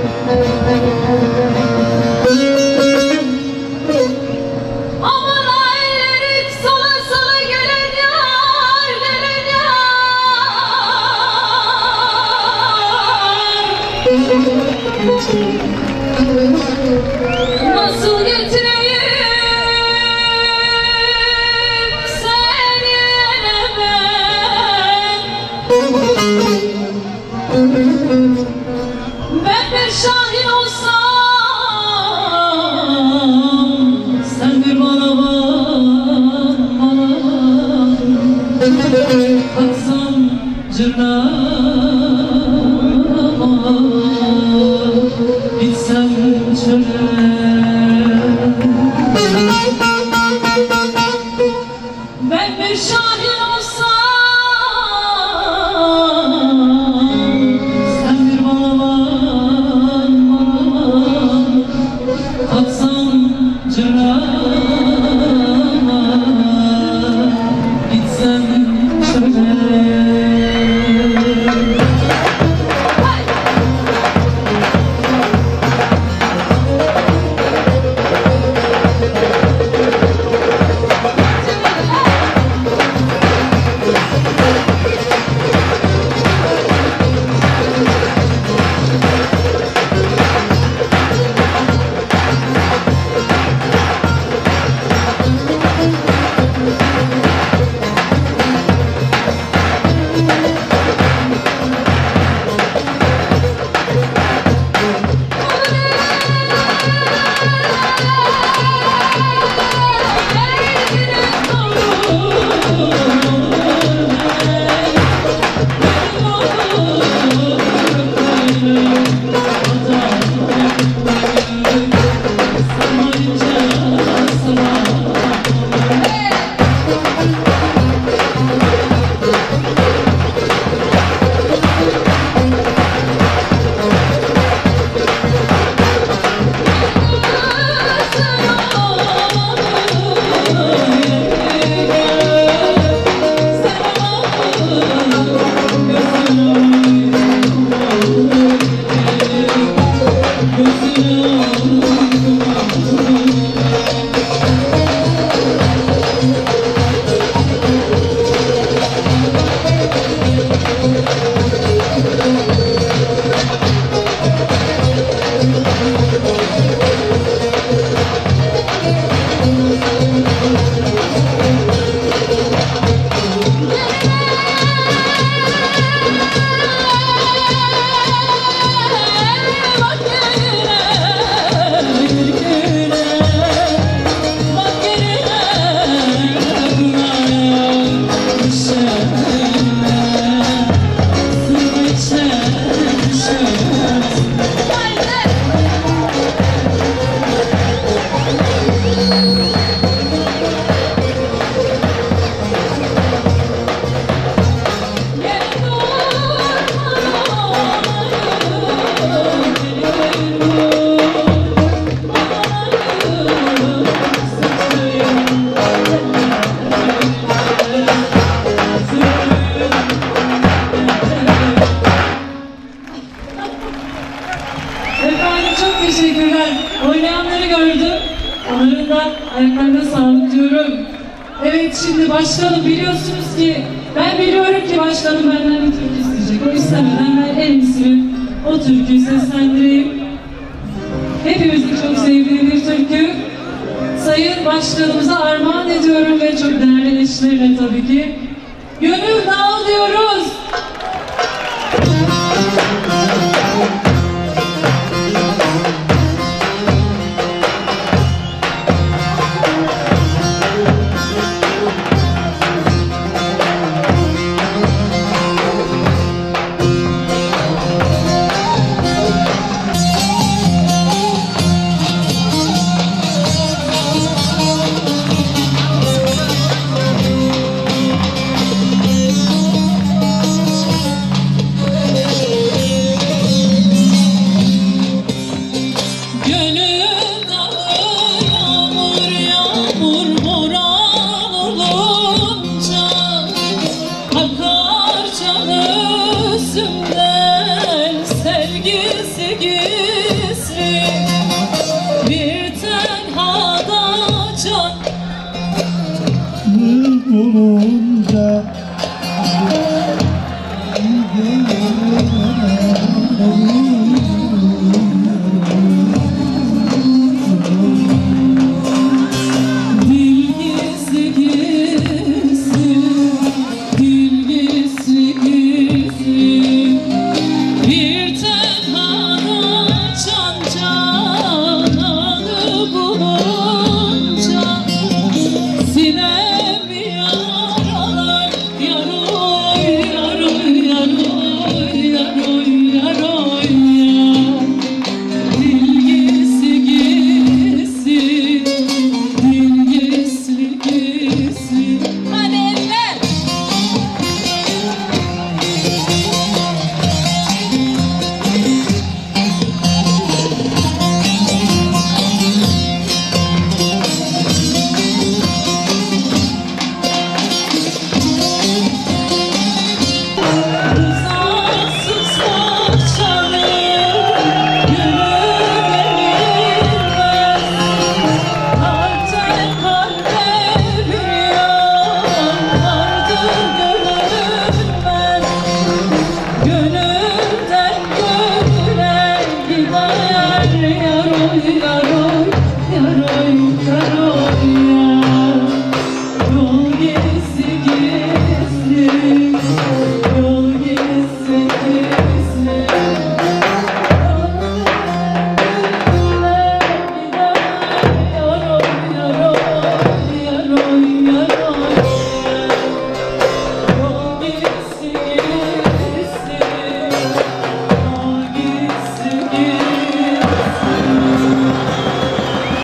Nasıl getireyim sen yerine ben bir şahin olsam sen bir bana baksam cırnağıma gitsem çöle. Ben bir şahin olsam sen bir balaban atsam cırnağıma gitsem çöle. Teşekkürler. Oynayanları gördüm. Onların da ayaklarına sağlık diyorum. Evet, şimdi başkanım, biliyorsunuz ki ben biliyorum ki başkanım benden bir türkü isteyecek. O istemeden ben en iyisini o türküyü seslendireyim. Hepimizin çok sevdiği bir türkü. Sayın başkanımıza armağan ediyorum ve çok değerli eşlerine tabii ki. Gönül Dağı diyoruz. Gözümden sevgisi gibi yar oynar